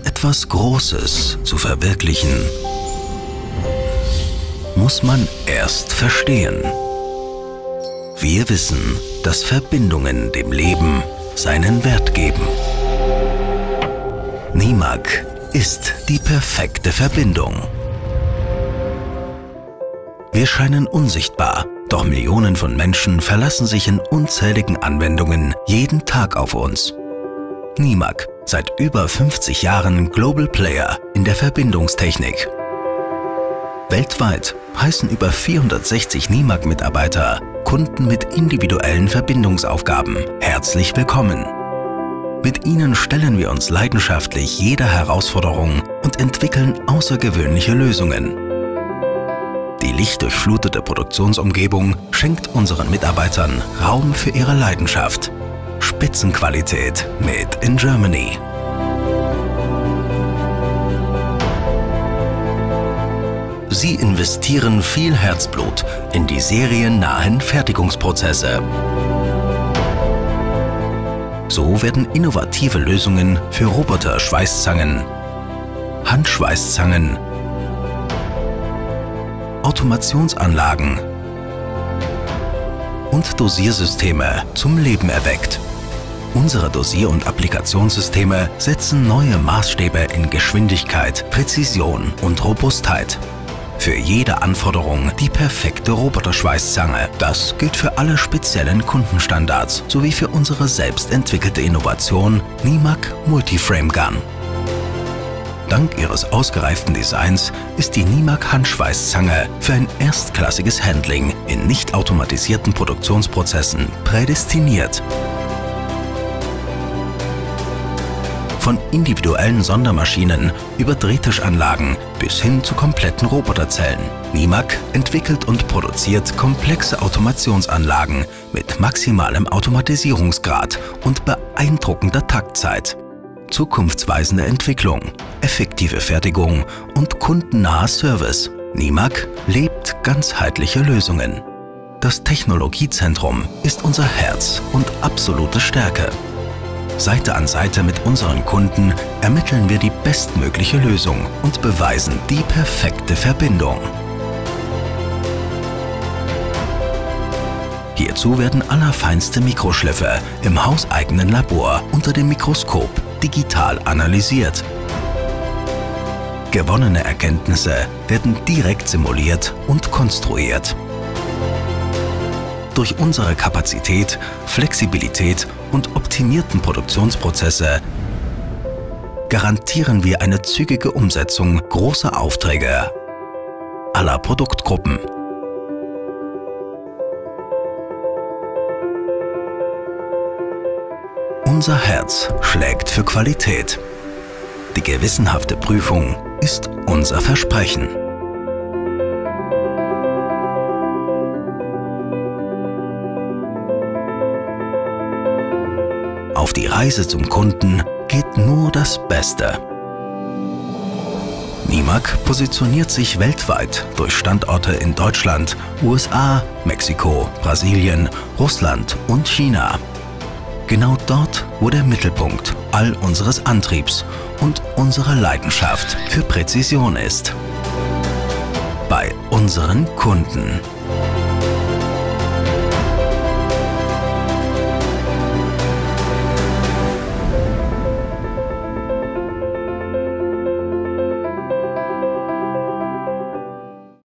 etwas Großes zu verwirklichen, muss man erst verstehen. Wir wissen, dass Verbindungen dem Leben seinen Wert geben. Nemak ist die perfekte Verbindung. Wir scheinen unsichtbar, doch Millionen von Menschen verlassen sich in unzähligen Anwendungen jeden Tag auf uns. Nemak, seit über 50 Jahren Global Player in der Verbindungstechnik. Weltweit heißen über 460 Nemak-Mitarbeiter Kunden mit individuellen Verbindungsaufgaben herzlich willkommen. Mit ihnen stellen wir uns leidenschaftlich jeder Herausforderung und entwickeln außergewöhnliche Lösungen. Die lichtdurchflutete Produktionsumgebung schenkt unseren Mitarbeitern Raum für ihre Leidenschaft. Spitzenqualität made in Germany. Sie investieren viel Herzblut in die seriennahen Fertigungsprozesse. So werden innovative Lösungen für Roboter-Schweißzangen, Handschweißzangen, Automationsanlagen und Dosiersysteme zum Leben erweckt. Unsere Dosier- und Applikationssysteme setzen neue Maßstäbe in Geschwindigkeit, Präzision und Robustheit. Für jede Anforderung die perfekte Roboterschweißzange. Das gilt für alle speziellen Kundenstandards sowie für unsere selbst entwickelte Innovation Nemak Multiframe Gun. Dank ihres ausgereiften Designs ist die Nemak Handschweißzange für ein erstklassiges Handling in nicht automatisierten Produktionsprozessen prädestiniert. Von individuellen Sondermaschinen über Drehtischanlagen bis hin zu kompletten Roboterzellen. Nemak entwickelt und produziert komplexe Automationsanlagen mit maximalem Automatisierungsgrad und beeindruckender Taktzeit. Zukunftsweisende Entwicklung, effektive Fertigung und kundennaher Service. Nemak lebt ganzheitliche Lösungen. Das Technologiezentrum ist unser Herz und absolute Stärke. Seite an Seite mit unseren Kunden ermitteln wir die bestmögliche Lösung und beweisen die perfekte Verbindung. Hierzu werden allerfeinste Mikroschliffe im hauseigenen Labor unter dem Mikroskop digital analysiert. Gewonnene Erkenntnisse werden direkt simuliert und konstruiert. Durch unsere Kapazität, Flexibilität und optimierten Produktionsprozesse garantieren wir eine zügige Umsetzung großer Aufträge aller Produktgruppen. Unser Herz schlägt für Qualität. Die gewissenhafte Prüfung ist unser Versprechen. Auf die Reise zum Kunden geht nur das Beste. Nemak positioniert sich weltweit durch Standorte in Deutschland, USA, Mexiko, Brasilien, Russland und China. Genau dort, wo der Mittelpunkt all unseres Antriebs und unserer Leidenschaft für Präzision ist. Bei unseren Kunden.